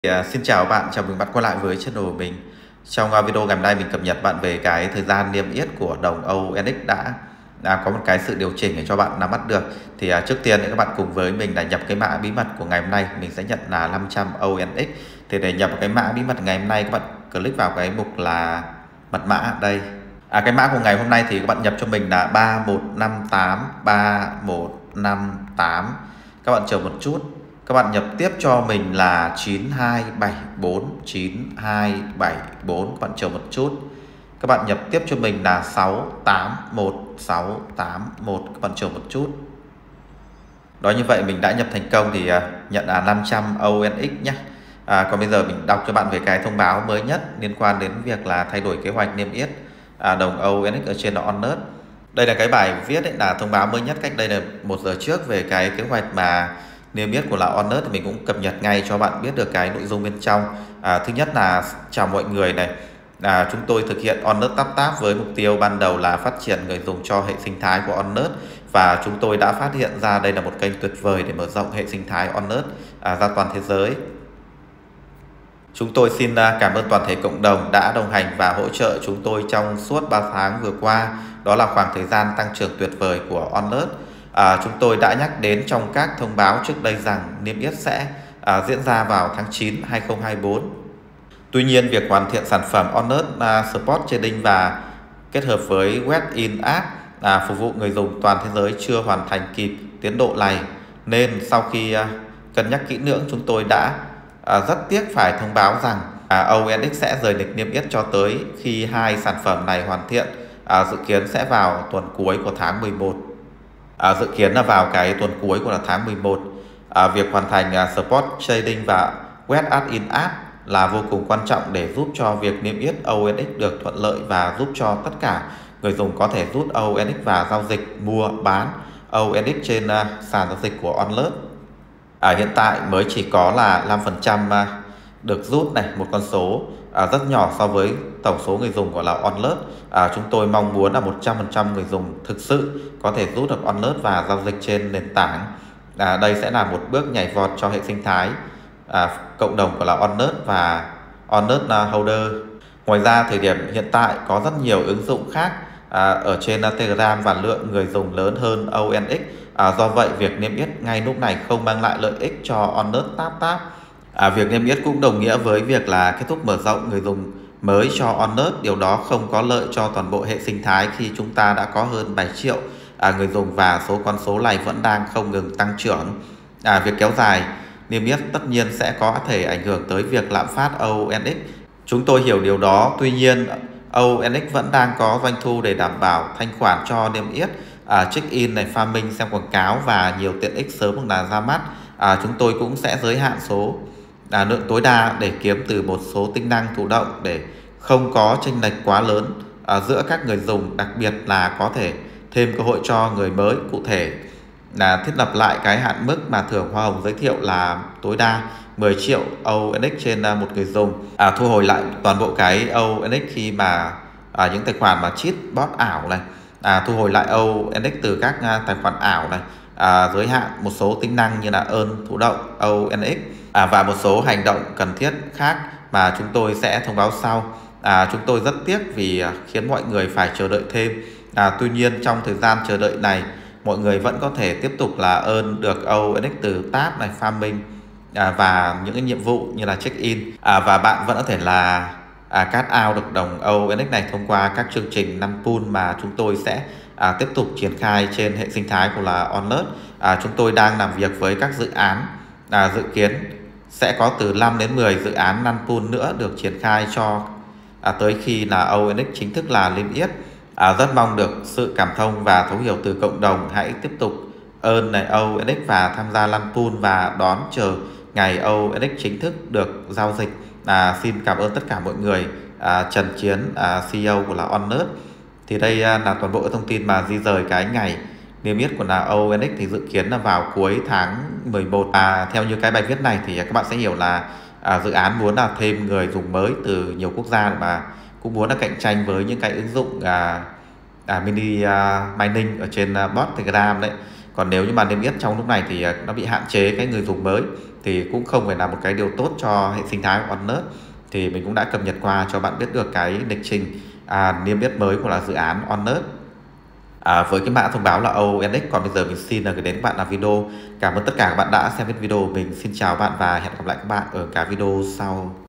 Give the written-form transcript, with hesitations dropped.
Xin chào bạn, chào mừng bạn quay lại với channel của mình. Trong video ngày hôm nay mình cập nhật bạn về cái thời gian niêm yết của đồng ONX đã có một cái sự điều chỉnh để cho bạn nắm bắt được. Trước tiên thì các bạn cùng với mình là nhập cái mã bí mật của ngày hôm nay, mình sẽ nhận là 500 ONX. Thì để nhập cái mã bí mật ngày hôm nay, các bạn click vào cái mục là mật mã đây. Cái mã của ngày hôm nay thì các bạn nhập cho mình là 3158 Các bạn chờ một chút. Các bạn nhập tiếp cho mình là 9274 Các bạn chờ một chút. Các bạn nhập tiếp cho mình là 681 Các bạn chờ một chút. Đó, như vậy mình đã nhập thành công thì nhận là 500 ONX nhé. Còn bây giờ mình đọc cho bạn về cái thông báo mới nhất liên quan đến việc là thay đổi kế hoạch niêm yết đồng ONX ở trên Onus. Đây là cái bài viết ấy, là thông báo mới nhất cách đây là 1 giờ trước về cái kế hoạch mà niêm yết của là Onus. Thì mình cũng cập nhật ngay cho bạn biết được cái nội dung bên trong. Thứ nhất là chào mọi người này, chúng tôi thực hiện Onus Tap với mục tiêu ban đầu là phát triển người dùng cho hệ sinh thái của Onus, và chúng tôi đã phát hiện ra đây là một kênh tuyệt vời để mở rộng hệ sinh thái Onus ra toàn thế giới. Chúng tôi xin cảm ơn toàn thể cộng đồng đã đồng hành và hỗ trợ chúng tôi trong suốt 3 tháng vừa qua. Đó là khoảng thời gian tăng trưởng tuyệt vời của Onus. Chúng tôi đã nhắc đến trong các thông báo trước đây rằng niêm yết sẽ diễn ra vào tháng 9 2024. Tuy nhiên, việc hoàn thiện sản phẩm Onus Spot Trading và kết hợp với Web in App phục vụ người dùng toàn thế giới chưa hoàn thành kịp tiến độ này, nên sau khi cân nhắc kỹ lưỡng, chúng tôi đã rất tiếc phải thông báo rằng ONX sẽ rời lịch niêm yết cho tới khi hai sản phẩm này hoàn thiện, dự kiến sẽ vào tuần cuối của tháng 11. Dự kiến là vào cái tuần cuối của tháng 11. Việc hoàn thành Spot Trading và Web in App là vô cùng quan trọng để giúp cho việc niêm yết ONX được thuận lợi và giúp cho tất cả người dùng có thể rút ONX và giao dịch mua bán ONX trên sàn giao dịch của Onus. Hiện tại mới chỉ có là 5% được rút này, một con số rất nhỏ so với tổng số người dùng của là Onus. Chúng tôi mong muốn là 100% người dùng thực sự có thể rút được Onus và giao dịch trên nền tảng. Đây sẽ là một bước nhảy vọt cho hệ sinh thái cộng đồng của là Onus và Onus Holder. Ngoài ra, thời điểm hiện tại có rất nhiều ứng dụng khác ở trên Telegram và lượng người dùng lớn hơn ONX. Do vậy, việc niêm yết ngay lúc này không mang lại lợi ích cho Onus Tap. Việc niêm yết cũng đồng nghĩa với việc là kết thúc mở rộng người dùng mới cho Onus. Điều đó không có lợi cho toàn bộ hệ sinh thái khi chúng ta đã có hơn 7 triệu người dùng và số con số này vẫn đang không ngừng tăng trưởng. Việc kéo dài niêm yết tất nhiên sẽ có thể ảnh hưởng tới việc lạm phát ONX. Chúng tôi hiểu điều đó, tuy nhiên ONX vẫn đang có doanh thu để đảm bảo thanh khoản cho niêm yết, check-in này, farming, xem quảng cáo và nhiều tiện ích sớm hoặc là ra mắt. Chúng tôi cũng sẽ giới hạn số lượng tối đa để kiếm từ một số tính năng thụ động để không có chênh lệch quá lớn giữa các người dùng, đặc biệt là có thể thêm cơ hội cho người mới. Cụ thể là thiết lập lại cái hạn mức mà thưởng hoa hồng giới thiệu là tối đa 10 triệu ONX trên một người dùng, thu hồi lại toàn bộ cái ONX khi mà những tài khoản mà cheat bot ảo này, thu hồi lại ONX từ các tài khoản ảo này, giới hạn một số tính năng như là ơn thụ động ONX và một số hành động cần thiết khác mà chúng tôi sẽ thông báo sau. Chúng tôi rất tiếc vì khiến mọi người phải chờ đợi thêm. Tuy nhiên, trong thời gian chờ đợi này, mọi người vẫn có thể tiếp tục là earn được ONX từ tab này, farming và những cái nhiệm vụ như là check-in, và bạn vẫn có thể là cash out được đồng ONX này thông qua các chương trình 5 pool mà chúng tôi sẽ tiếp tục triển khai trên hệ sinh thái của là Onus. Chúng tôi đang làm việc với các dự án, dự kiến sẽ có từ 5 đến 10 dự án 5 pool nữa được triển khai cho tới khi là ONX chính thức là niêm yết. Rất mong được sự cảm thông và thấu hiểu từ cộng đồng. Hãy tiếp tục earn này ONX và tham gia lăn pool và đón chờ ngày ONX chính thức được giao dịch. Xin cảm ơn tất cả mọi người. Trần Chiến, CEO của là Onus. Thì đây là toàn bộ thông tin mà di rời cái ngày niêm yết của là ONX thì dự kiến là vào cuối tháng 11. Theo như cái bài viết này thì các bạn sẽ hiểu là dự án muốn là thêm người dùng mới từ nhiều quốc gia mà cũng muốn là cạnh tranh với những cái ứng dụng mini mining ở trên bot Telegram đấy. Còn nếu như mà niêm yết trong lúc này thì nó bị hạn chế cái người dùng mới. thì cũng không phải là một cái điều tốt cho hệ sinh thái của Onus. Thì mình cũng đã cập nhật qua cho bạn biết được cái lịch trình niêm yết mới của là dự án Onus với cái mã thông báo là ONX. Còn bây giờ mình xin là gửi đến các bạn là video. Cảm ơn tất cả các bạn đã xem hết video của mình. Xin chào bạn và hẹn gặp lại các bạn ở cái video sau.